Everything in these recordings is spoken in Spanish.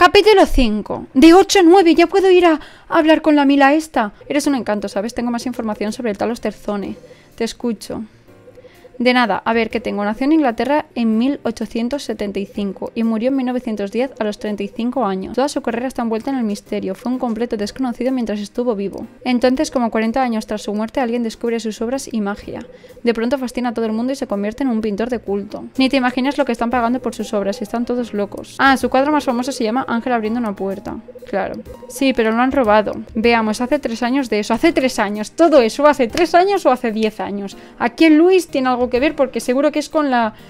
Capítulo 5. De 8 a 9. Ya puedo ir a hablar con la Mila esta. Eres un encanto, ¿sabes? Tengo más información sobre el tal Osterzone. Te escucho. De nada, a ver, ¿qué tengo? Nació en Inglaterra en 1875 y murió en 1910 a los 35 años. Toda su carrera está envuelta en el misterio. Fue un completo desconocido mientras estuvo vivo. Entonces, como 40 años tras su muerte, alguien descubre sus obras y magia. De pronto fascina a todo el mundo y se convierte en un pintor de culto. Ni te imaginas lo que están pagando por sus obras, están todos locos. Ah, su cuadro más famoso se llama Ángel abriendo una puerta. Claro. Sí, pero lo han robado. Veamos, hace 3 años de eso. Hace 3 años. Todo eso, ¿hace 3 años o hace 10 años? Aquí en Luis tiene algo que ver porque seguro que es con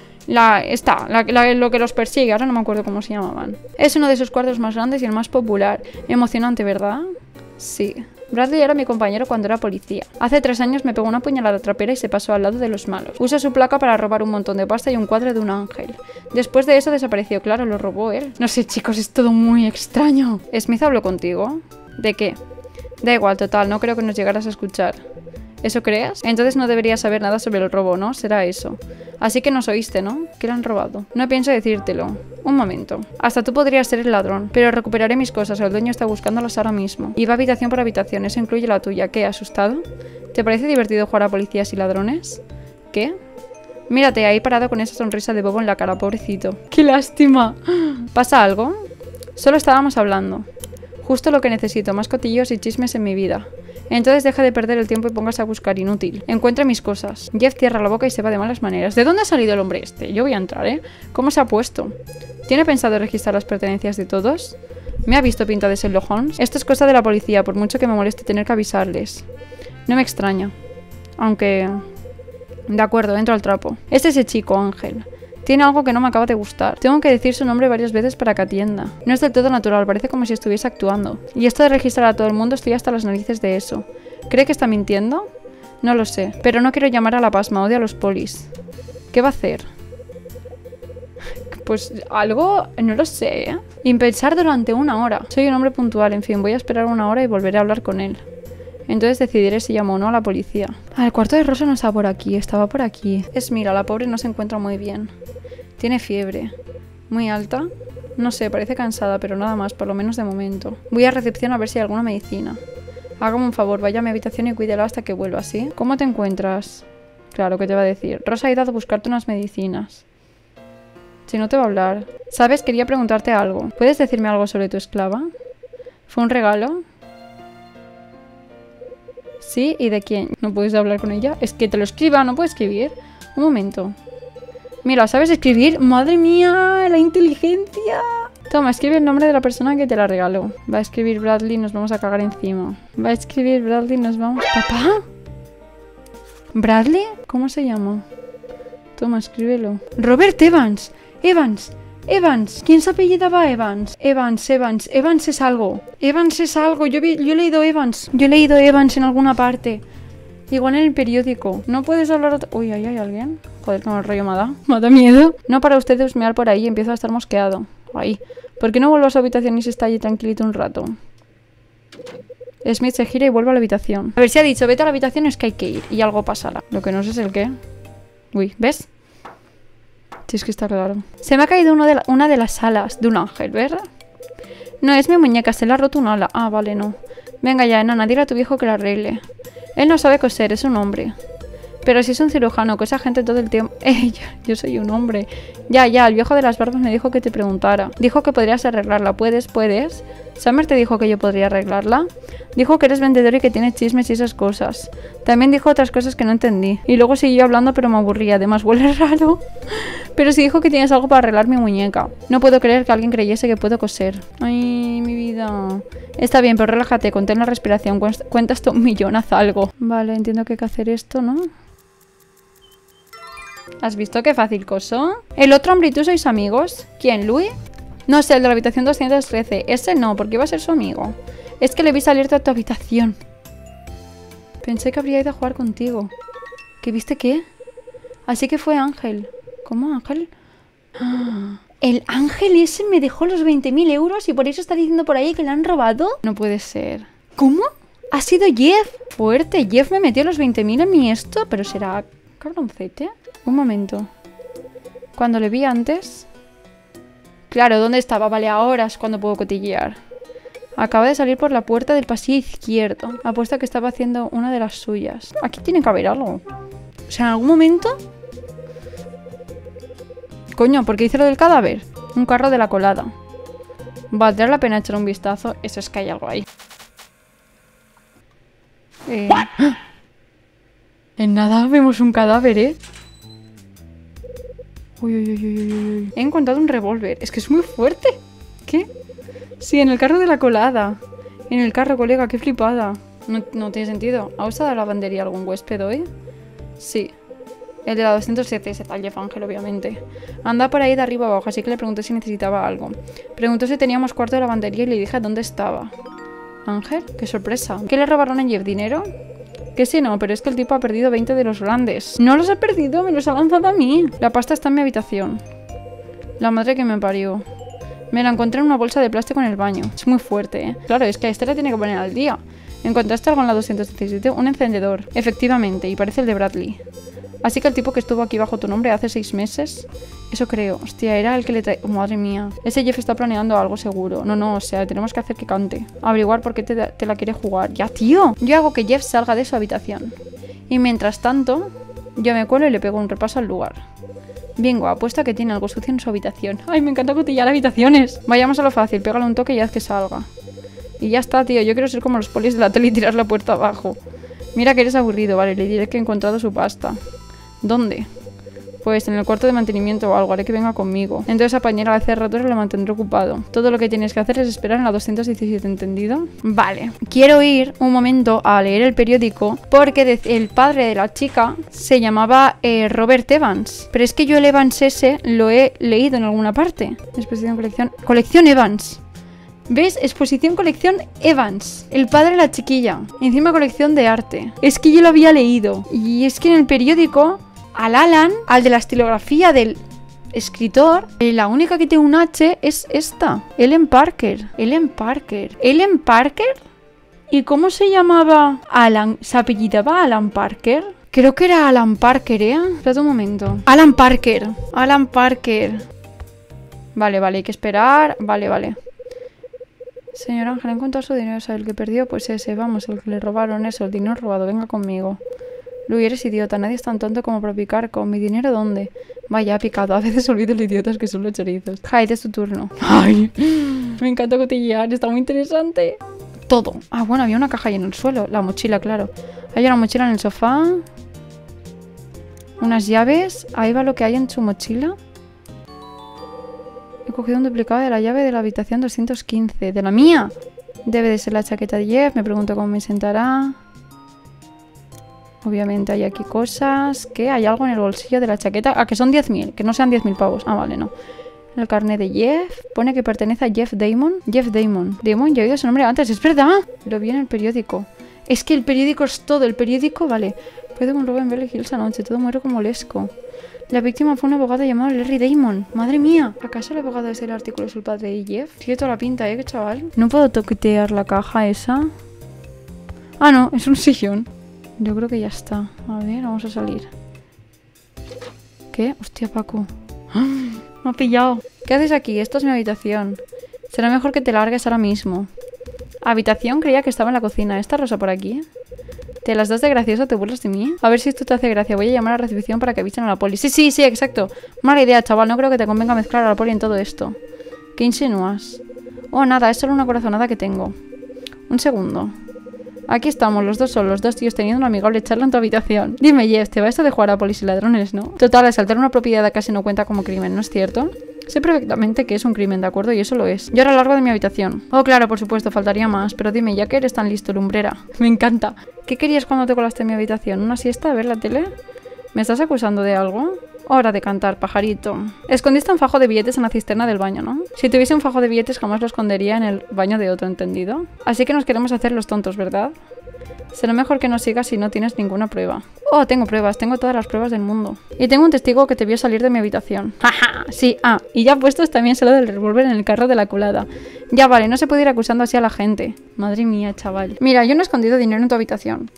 lo que los persigue. Ahora no me acuerdo cómo se llamaban. Es uno de sus cuadros más grandes y el más popular. Emocionante, ¿verdad? Sí. Bradley era mi compañero cuando era policía. Hace 3 años me pegó una puñalada trapera y se pasó al lado de los malos. Usó su placa para robar un montón de pasta y un cuadro de un ángel. Después de eso desapareció, claro, lo robó él. No sé, chicos, es todo muy extraño. ¿Smith habló contigo? ¿De qué? Da igual, total, no creo que nos llegaras a escuchar. ¿Eso crees? Entonces no deberías saber nada sobre el robo, ¿no? Será eso. Así que nos oíste, ¿no? Que lo han robado. No pienso decírtelo. Un momento. Hasta tú podrías ser el ladrón, pero recuperaré mis cosas. El dueño está buscándolas ahora mismo. Y va habitación por habitación. Eso incluye la tuya. ¿Qué? ¿Asustado? ¿Te parece divertido jugar a policías y ladrones? ¿Qué? Mírate ahí parado con esa sonrisa de bobo en la cara, pobrecito. ¡Qué lástima! ¿Pasa algo? Solo estábamos hablando. Justo lo que necesito, más cotillos y chismes en mi vida. Entonces deja de perder el tiempo y póngase a buscar, inútil. Encuentra mis cosas. Jeff cierra la boca y se va de malas maneras. ¿De dónde ha salido el hombre este? Yo voy a entrar, ¿eh? ¿Cómo se ha puesto? ¿Tiene pensado registrar las pertenencias de todos? ¿Me ha visto pinta de Sherlock Holmes? Esto es cosa de la policía, por mucho que me moleste tener que avisarles. No me extraña. Aunque... De acuerdo, entro al trapo. Es ese chico, Ángel. Tiene algo que no me acaba de gustar. Tengo que decir su nombre varias veces para que atienda. No es del todo natural, parece como si estuviese actuando. Y esto de registrar a todo el mundo, estoy hasta las narices de eso. ¿Cree que está mintiendo? No lo sé, pero no quiero llamar a la pasma, odio a los polis. ¿Qué va a hacer? Pues algo, no lo sé, ¿eh? Impensar durante 1 hora. Soy un hombre puntual, en fin, voy a esperar 1 hora y volveré a hablar con él. Entonces decidiré si llamo o no a la policía. El cuarto de Rosa no está por aquí, estaba por aquí. Mira, la pobre no se encuentra muy bien. Tiene fiebre. ¿Muy alta? No sé, parece cansada, pero nada más, por lo menos de momento. Voy a recepción a ver si hay alguna medicina. Hágame un favor, vaya a mi habitación y cuídela hasta que vuelva, ¿sí? ¿Cómo te encuentras? Claro, ¿qué te va a decir? Rosa ha ido a buscarte unas medicinas. Si no te va a hablar. ¿Sabes? Quería preguntarte algo. ¿Puedes decirme algo sobre tu esclava? ¿Fue un regalo? ¿Sí? ¿Y de quién? ¿No puedes hablar con ella? Es que te lo escriba, no puedo escribir. Un momento. Mira, ¿sabes escribir? ¡Madre mía! ¡La inteligencia! Toma, escribe el nombre de la persona que te la regaló. Va a escribir Bradley, nos vamos a cagar encima. Va a escribir Bradley, nos vamos... ¿Papá? ¿Bradley? ¿Cómo se llama? Toma, escríbelo. ¡Robert Evans! ¡Evans! ¡Evans! ¿Quién se apellidaba Evans? Evans es algo. Evans es algo. Yo he leído Evans. Yo he leído Evans en alguna parte. Igual en el periódico. No puedes hablar... Uy, ahí hay alguien. Joder, como el rollo me da. Me da miedo. No para usted husmear por ahí. Empiezo a estar mosqueado. Ahí. ¿Por qué no vuelvo a su habitación y se está allí tranquilito un rato? Smith se gira y vuelve a la habitación. A ver, si ha dicho vete a la habitación es que hay que ir. Y algo pasará. Lo que no sé es el qué. Uy, ¿ves? Sí, es que está claro. Se me ha caído una de las alas de un ángel, ¿verdad? No, es mi muñeca. Se le ha roto un ala. Ah, vale, no. Venga ya, enana. Dile a tu viejo que la arregle. Él no sabe coser, es un hombre. Pero si es un cirujano, cosa gente todo el tiempo... yo soy un hombre. Ya, el viejo de las barbas me dijo que te preguntara. Dijo que podrías arreglarla. ¿Puedes? ¿Summer te dijo que yo podría arreglarla? Dijo que eres vendedor y que tienes chismes y esas cosas. También dijo otras cosas que no entendí. Y luego siguió hablando pero me aburría. Además huele raro. Pero sí dijo que tienes algo para arreglar mi muñeca. No puedo creer que alguien creyese que puedo coser. Ay, mi vida. Está bien, pero relájate, contén la respiración. Cuenta hasta 1.000.000, haz algo. Vale, entiendo que hay que hacer esto, ¿no? ¿Has visto qué fácil coso? ¿El otro hombre y tú sois amigos? ¿Quién, Louis? No sé, el de la habitación 213. Ese no, porque iba a ser su amigo. Es que le vi salir de tu habitación. Pensé que habría ido a jugar contigo. ¿Qué viste qué? Así que fue Ángel. ¿Cómo Ángel? ¡Ah! El ángel ese me dejó los 20.000 euros y por eso está diciendo por ahí que le han robado. No puede ser. ¿Cómo? Ha sido Jeff. Fuerte, Jeff me metió los 20.000 en mi esto, pero será cabroncete. Un momento. Cuando le vi antes... Claro, ¿dónde estaba? Vale, ahora es cuando puedo cotillear. Acaba de salir por la puerta del pasillo izquierdo. Apuesto a que estaba haciendo una de las suyas. Aquí tiene que haber algo. O sea, en algún momento... Coño, ¿por qué hice lo del cadáver? Un carro de la colada. Valdrá la pena echar un vistazo. Eso es que hay algo ahí. En nada vemos un cadáver, ¿eh? Uy, uy, uy, uy, uy. He encontrado un revólver. Es que es muy fuerte. ¿Qué? Sí, en el carro de la colada. En el carro, colega, qué flipada. No tiene sentido. ¿Ha usado la lavandería algún huésped hoy? Sí. El de la 207, ese tal Jeff Ángel, obviamente. Anda por ahí de arriba abajo, así que le pregunté si necesitaba algo. Preguntó si teníamos cuarto de lavandería y le dije dónde estaba. ¿Ángel? ¡Qué sorpresa! ¿Qué le robaron a Jeff? ¿Dinero? Que sí, no, pero es que el tipo ha perdido 20 de los grandes. No los ha perdido, me los ha lanzado a mí. La pasta está en mi habitación. La madre que me parió. Me la encontré en una bolsa de plástico en el baño. Es muy fuerte, ¿eh? Claro, es que a este le tiene que poner al día. ¿Encontraste algo en la 217? Un encendedor. Efectivamente, y parece el de Bradley. Así que el tipo que estuvo aquí bajo tu nombre hace 6 meses... Eso creo. Hostia, era el que le trae... Oh, madre mía. Ese Jeff está planeando algo seguro. No, o sea, tenemos que hacer que cante. Averiguar por qué te la quiere jugar. ¡Ya, tío! Yo hago que Jeff salga de su habitación. Y mientras tanto, yo me cuelo y le pego un repaso al lugar. Bingo, apuesta que tiene algo sucio en su habitación. ¡Ay, me encanta cotillar habitaciones! Vayamos a lo fácil. Pégale un toque y haz que salga. Y ya está, tío. Yo quiero ser como los polis de la tele y tirar la puerta abajo. Mira que eres aburrido. Vale, le diré que he encontrado su pasta. ¿Dónde? Pues en el cuarto de mantenimiento o algo, haré que venga conmigo. Entonces apañaré al cerrador y lo mantendré ocupado. Todo lo que tienes que hacer es esperar en la 217, ¿entendido? Vale. Quiero ir un momento a leer el periódico porque el padre de la chica se llamaba Robert Evans. Pero es que yo el Evans ese lo he leído en alguna parte. Exposición colección. Colección Evans. ¿Ves? Exposición colección Evans. El padre de la chiquilla. Encima colección de arte. Es que yo lo había leído. Y es que en el periódico... Al Alan, al de la estilografía del escritor, la única que tiene un H es esta. Ellen Parker. Ellen Parker. ¿Ellen Parker? ¿Y cómo se llamaba Alan? ¿Se apellidaba Alan Parker? Creo que era Alan Parker, ¿eh? Espera un momento. Alan Parker. Alan Parker. Vale, hay que esperar. Vale. Señor Ángel, ¿ha encontrado su dinero? ¿Sabe el que perdió? Pues ese, vamos, el que le robaron eso, el dinero robado. Venga conmigo. Luis, eres idiota, nadie es tan tonto como para picar con mi dinero, ¿dónde? Vaya, ha picado, a veces olvido los idiotas que son los chorizos. Hyde, es tu turno. Ay, me encanta cotillear, está muy interesante. Todo. Ah, bueno, había una caja ahí en el suelo, la mochila, claro. Hay una mochila en el sofá. Unas llaves, ahí va lo que hay en su mochila. He cogido un duplicado de la llave de la habitación 215. ¿De la mía? Debe de ser la chaqueta de Jeff, me pregunto cómo me sentará... Obviamente hay aquí cosas. ¿Qué? Hay algo en el bolsillo de la chaqueta. Ah, que son 10.000. Que no sean 10.000 pavos. Ah, vale, no. El carnet de Jeff. Pone que pertenece a Jeff Damon. Jeff Damon. Damon, ya he oído su nombre antes. ¡Es verdad! Lo vi en el periódico. Es que el periódico es todo. El periódico, vale. Puede un robo en Beverly Hills anoche. Todo muere como lesco. La víctima fue un abogado llamado Larry Damon. ¡Madre mía! ¿Acaso el abogado de ese artículo es el padre de Jeff? Tiene toda la pinta, ¿eh? ¿Qué chaval? No puedo toquetear la caja esa. Ah, no. Es un sillón. Yo creo que ya está. A ver, vamos a salir. ¿Qué? Hostia, Paco. ¡Ah! Me ha pillado. ¿Qué haces aquí? Esto es mi habitación. Será mejor que te largues ahora mismo. Habitación, creía que estaba en la cocina. ¿Esta rosa por aquí? ¿Te las das de gracioso? ¿Te burlas de mí? A ver si esto te hace gracia. Voy a llamar a la recepción para que avisen a la poli. Sí, exacto. Mala idea, chaval. No creo que te convenga mezclar a la poli en todo esto. ¿Qué insinúas? Oh, nada. Es solo una corazonada que tengo. Un segundo. Aquí estamos, los dos solos, los dos tíos teniendo una amigable charla en tu habitación. Dime, Jeff, ¿te va esto de jugar a polis y ladrones, no? Total, asaltar una propiedad casi no cuenta como crimen, ¿no es cierto? Sé perfectamente que es un crimen, ¿de acuerdo? Y eso lo es. Yo ahora largo de mi habitación. Oh, claro, por supuesto, faltaría más. Pero dime, ya que eres tan listo, lumbrera. Me encanta. ¿Qué querías cuando te colaste en mi habitación? ¿Una siesta? ¿A ver la tele? ¿Me estás acusando de algo? Hora de cantar, pajarito. Escondiste un fajo de billetes en la cisterna del baño, ¿no? Si tuviese un fajo de billetes jamás lo escondería en el baño de otro, ¿entendido? Así que nos queremos hacer los tontos, ¿verdad? Será mejor que no sigas si no tienes ninguna prueba. Oh, tengo pruebas, tengo todas las pruebas del mundo. Y tengo un testigo que te vio salir de mi habitación. ¡Jaja! Sí, y ya puestos también se lo del revólver en el carro de la colada. Ya vale, no se puede ir acusando así a la gente. Madre mía, chaval. Mira, yo no he escondido dinero en tu habitación.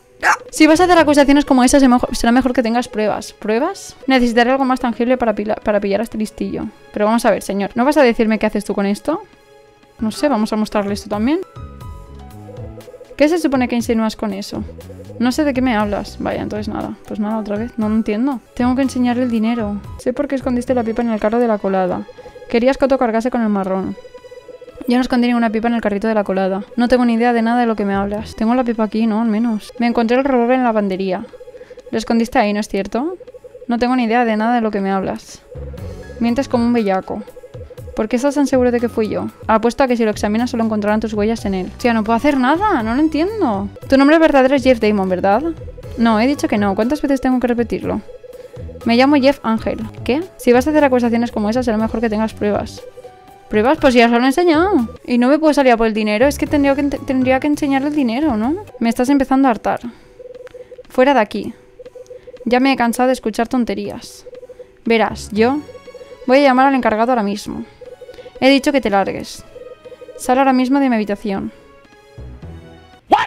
Si vas a hacer acusaciones como esas, será mejor que tengas pruebas. ¿Pruebas? Necesitaré algo más tangible para pillar a este listillo. Pero vamos a ver, señor. ¿No vas a decirme qué haces tú con esto? No sé, vamos a mostrarle esto también. ¿Qué se supone que insinúas con eso? No sé de qué me hablas. Vaya, entonces nada. Pues nada, otra vez. No entiendo. Tengo que enseñarle el dinero. Sé por qué escondiste la pipa en el carro de la colada. Querías que Otto cargase con el marrón. Yo no escondí ninguna pipa en el carrito de la colada. No tengo ni idea de nada de lo que me hablas. Tengo la pipa aquí, ¿no? Al menos. Me encontré el revólver en la lavandería. Lo escondiste ahí, ¿no es cierto? No tengo ni idea de nada de lo que me hablas. Mientes como un bellaco. ¿Por qué estás tan seguro de que fui yo? Apuesto a que si lo examinas solo encontrarán tus huellas en él. Tía, no puedo hacer nada, no lo entiendo. Tu nombre verdadero es Jeff Damon, ¿verdad? No, he dicho que no. ¿Cuántas veces tengo que repetirlo? Me llamo Jeff Ángel. ¿Qué? Si vas a hacer acusaciones como esas, será mejor que tengas pruebas. ¿Pruebas? Pues ya se lo he enseñado. Y no me puedo salir a por el dinero. Es que tendría que enseñarle el dinero, ¿no? Me estás empezando a hartar. Fuera de aquí. Ya me he cansado de escuchar tonterías. Verás, yo voy a llamar al encargado ahora mismo. He dicho que te largues. Sal ahora mismo de mi habitación. ¿What?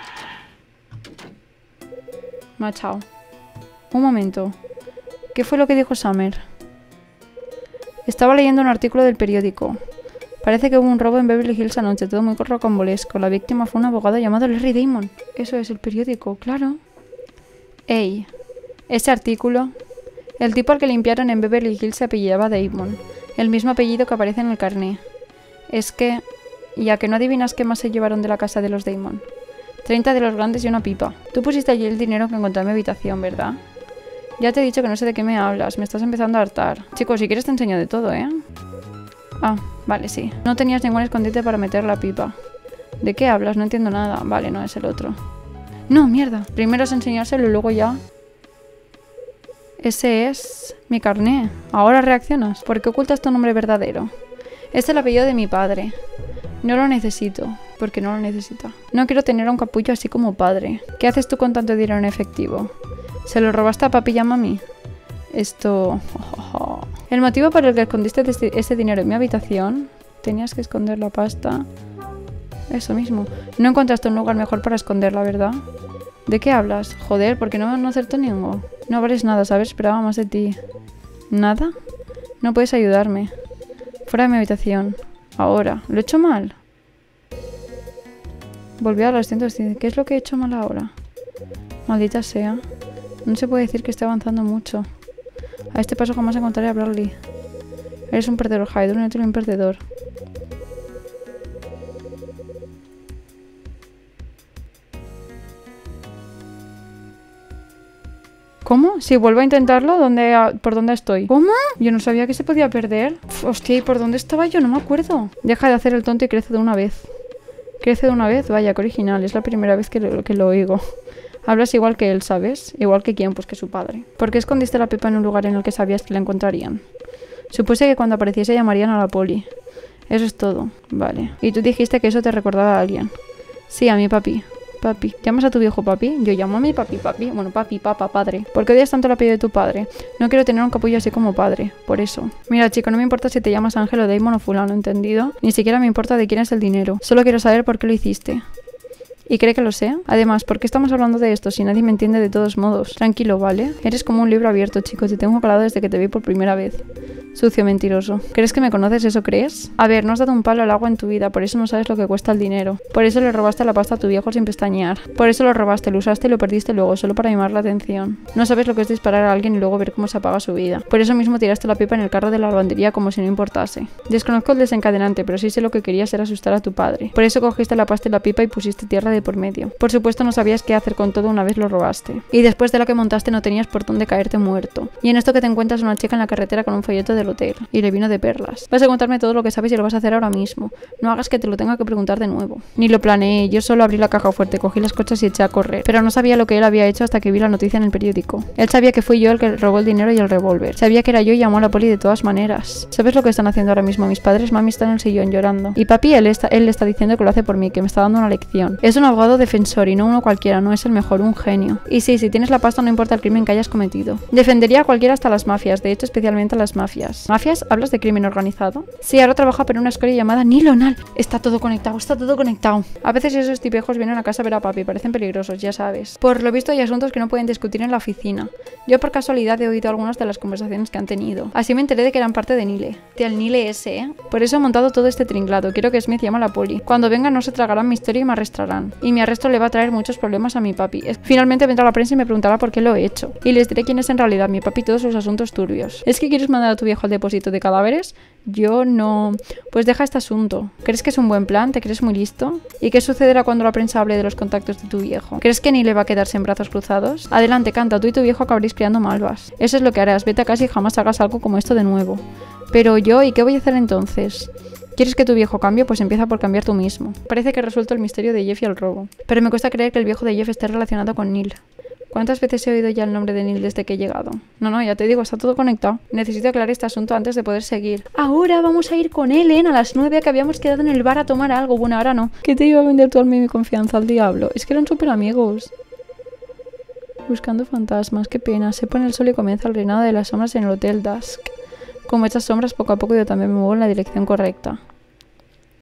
Machao. Un momento. ¿Qué fue lo que dijo Summer? Estaba leyendo un artículo del periódico. Parece que hubo un robo en Beverly Hills anoche, todo muy rocambolesco. La víctima fue un abogado llamado Larry Damon. Eso es el periódico, claro. Ey, ese artículo. El tipo al que limpiaron en Beverly Hills se apellidaba Damon. El mismo apellido que aparece en el carné. Es que... ya que no adivinas qué más se llevaron de la casa de los Damon. 30 de los grandes y una pipa. Tú pusiste allí el dinero que encontré en mi habitación, ¿verdad? Ya te he dicho que no sé de qué me hablas. Me estás empezando a hartar. Chicos, si quieres te enseño de todo, ¿eh? Ah, vale, sí. No tenías ningún escondite para meter la pipa. ¿De qué hablas? No entiendo nada. Vale, no, es el otro. No, mierda. Primero es enseñárselo y luego ya... Ese es mi carné. Ahora reaccionas. ¿Por qué ocultas tu nombre verdadero? Es el apellido de mi padre. No lo necesito. Porque no lo necesita. No quiero tener a un capullo así como padre. ¿Qué haces tú con tanto dinero en efectivo? ¿Se lo robaste a papi y a mami? Esto... El motivo por el que escondiste ese dinero en mi habitación... Tenías que esconder la pasta... Eso mismo. No encontraste un lugar mejor para esconderla, ¿verdad? ¿De qué hablas? Joder, ¿por qué no acertó ninguno? No vales nada, ¿sabes? Esperaba más de ti. ¿Nada? No puedes ayudarme. Fuera de mi habitación. Ahora. ¿Lo he hecho mal? Volví a los cientos. ¿Qué es lo que he hecho mal ahora? Maldita sea. No se puede decir que esté avanzando mucho. A este paso jamás encontraré a Bradley. Eres un perdedor, Hyde, un inútil un perdedor. ¿Cómo? Si vuelvo a intentarlo, ¿por dónde estoy? ¿Cómo? Yo no sabía que se podía perder. Hostia, ¿y por dónde estaba yo? No me acuerdo. Deja de hacer el tonto y crece de una vez. ¿Crece de una vez? Vaya, qué original. Es la primera vez que lo oigo. Hablas igual que él, ¿sabes? Igual que quién, pues que su padre. ¿Por qué escondiste la pipa en un lugar en el que sabías que la encontrarían? Supuse que cuando apareciese llamarían a la poli. Eso es todo. Vale. Y tú dijiste que eso te recordaba a alguien. Sí, a mi papi. Papi. ¿Llamas a tu viejo papi? Yo llamo a mi papi, papi. Bueno, papi, papá, padre. ¿Por qué odias tanto el apellido de tu padre? No quiero tener un capullo así como padre. Por eso. Mira, chico, no me importa si te llamas Ángel o Damon o fulano, ¿entendido? Ni siquiera me importa de quién es el dinero. Solo quiero saber por qué lo hiciste. ¿Y cree que lo sé? Además, ¿por qué estamos hablando de esto si nadie me entiende de todos modos? Tranquilo, ¿vale? Eres como un libro abierto, chico. Te tengo calado desde que te vi por primera vez. Sucio mentiroso. ¿Crees que me conoces? ¿Eso crees? A ver, no has dado un palo al agua en tu vida, por eso no sabes lo que cuesta el dinero. Por eso le robaste la pasta a tu viejo sin pestañear. Por eso lo robaste, lo usaste y lo perdiste luego, solo para llamar la atención. No sabes lo que es disparar a alguien y luego ver cómo se apaga su vida. Por eso mismo tiraste la pipa en el carro de la lavandería como si no importase. Desconozco el desencadenante, pero sí sé lo que querías era asustar a tu padre. Por eso cogiste la pasta y la pipa y pusiste tierra de por medio. Por supuesto no sabías qué hacer con todo una vez lo robaste. Y después de lo que montaste no tenías por dónde caerte muerto. Y en esto que te encuentras una chica en la carretera con un folleto del hotel. Y le vino de perlas. Vas a contarme todo lo que sabes y lo vas a hacer ahora mismo. No hagas que te lo tenga que preguntar de nuevo. Ni lo planeé, yo solo abrí la caja fuerte, cogí las cosas y eché a correr. Pero no sabía lo que él había hecho hasta que vi la noticia en el periódico. Él sabía que fui yo el que robó el dinero y el revólver. Sabía que era yo y llamó a la poli de todas maneras. ¿Sabes lo que están haciendo ahora mismo mis padres? Mami está en el sillón llorando. Y papi, él le está diciendo que lo hace por mí, que me está dando una lección. Eso no abogado defensor y no uno cualquiera, no es el mejor, un genio. Y sí, si tienes la pasta no importa el crimen que hayas cometido. Defendería a cualquiera hasta las mafias, de hecho especialmente a las mafias. ¿Mafias? ¿Hablas de crimen organizado? Sí, ahora trabaja para una escuela llamada Nilonal. Está todo conectado, está todo conectado. A veces esos tipejos vienen a casa a ver a papi, parecen peligrosos, ya sabes. Por lo visto hay asuntos que no pueden discutir en la oficina. Yo por casualidad he oído algunas de las conversaciones que han tenido. Así me enteré de que eran parte de Nile. Tía, el Nile ese, ¿eh? Por eso he montado todo este tringlado. Quiero que Smith llame a la poli. Cuando vengan no se tragarán mi historia y me arrestarán. Y mi arresto le va a traer muchos problemas a mi papi. Finalmente vendrá la prensa y me preguntará por qué lo he hecho. Y les diré quién es en realidad mi papi y todos sus asuntos turbios. ¿Es que quieres mandar a tu viejo al depósito de cadáveres? Yo no... Pues deja este asunto. ¿Crees que es un buen plan? ¿Te crees muy listo? ¿Y qué sucederá cuando la prensa hable de los contactos de tu viejo? ¿Crees que Nile va a quedarse en brazos cruzados? Adelante, canta. Tú y tu viejo acabaréis criando malvas. Eso es lo que harás. Vete a casa y jamás hagas algo como esto de nuevo. Pero yo, ¿y qué voy a hacer entonces? ¿Quieres que tu viejo cambie? Pues empieza por cambiar tú mismo. Parece que he resuelto el misterio de Jeff y el robo. Pero me cuesta creer que el viejo de Jeff esté relacionado con Neil. ¿Cuántas veces he oído ya el nombre de Neil desde que he llegado? No, ya te digo, está todo conectado. Necesito aclarar este asunto antes de poder seguir. Ahora vamos a ir con Ellen a las 9 que habíamos quedado en el bar a tomar algo. Bueno, ahora no. ¿Qué te iba a vender tu alma y mi confianza al diablo? Es que eran súper amigos. Buscando fantasmas, qué pena. Se pone el sol y comienza el reinado de las sombras en el Hotel Dusk. Como estas sombras, poco a poco yo también me muevo en la dirección correcta.